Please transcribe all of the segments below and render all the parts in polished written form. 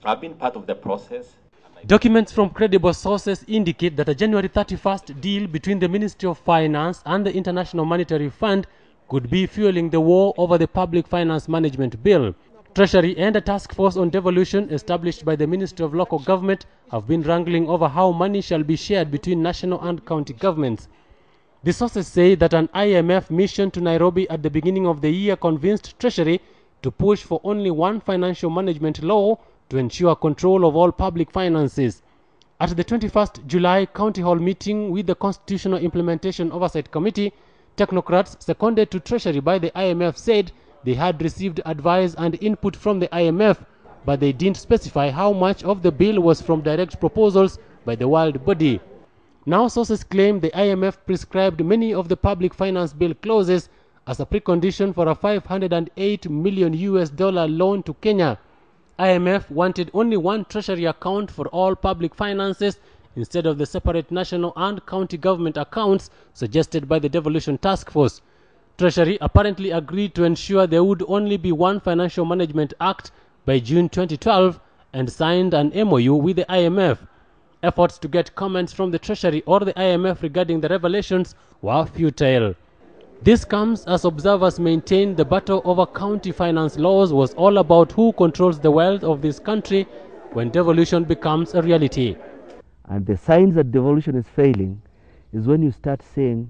I've been part of the process. Documents from credible sources indicate that a January 31st deal between the Ministry of Finance and the International Monetary Fund could be fueling the war over the Public Finance Management Bill. Treasury and a task force on devolution established by the Ministry of Local Government have been wrangling over how money shall be shared between national and county governments. The sources say that an IMF mission to Nairobi at the beginning of the year convinced Treasury to push for only one financial management law to ensure control of all public finances. At the 21st July County Hall meeting with the Constitutional Implementation Oversight Committee, technocrats seconded to Treasury by the IMF said they had received advice and input from the IMF, but they didn't specify how much of the bill was from direct proposals by the world body. Now sources claim the IMF prescribed many of the public finance bill clauses as a precondition for a $508 million loan to Kenya. IMF wanted only one treasury account for all public finances instead of the separate national and county government accounts suggested by the Devolution Task Force. Treasury apparently agreed to ensure there would only be one Financial Management Act by June 2012 and signed an MOU with the IMF. Efforts to get comments from the Treasury or the IMF regarding the revelations were futile. This comes as observers maintain the battle over county finance laws was all about who controls the wealth of this country when devolution becomes a reality. And the signs that devolution is failing is when you start seeing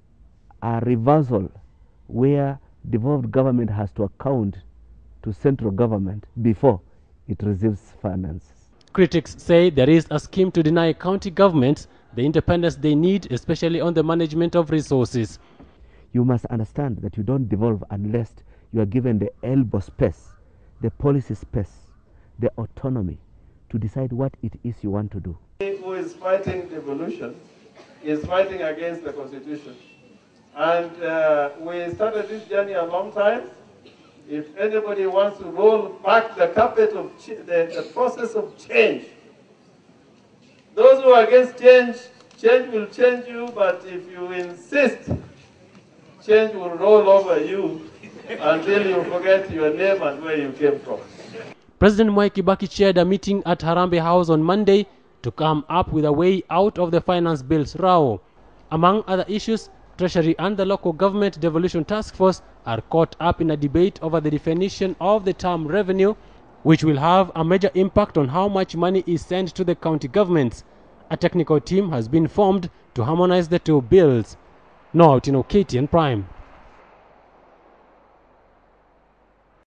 a reversal where devolved government has to account to central government before it receives finances. Critics say there is a scheme to deny county governments the independence they need, especially on the management of resources. You must understand that you don't devolve unless you are given the elbow space, the policy space, the autonomy to decide what it is you want to do. Who is fighting devolution is fighting against the Constitution. And we started this journey a long time. If anybody wants to roll back the carpet of the process of change, those who are against change, change will change you, but if you insist, change will roll over you until you forget your name and where you came from. President Mwai Kibaki chaired a meeting at Harambee House on Monday to come up with a way out of the finance bill's row. Among other issues, Treasury and the Local Government Devolution Task Force are caught up in a debate over the definition of the term revenue, which will have a major impact on how much money is sent to the county governments. A technical team has been formed to harmonize the two bills. Now, otieno, KTN Prime.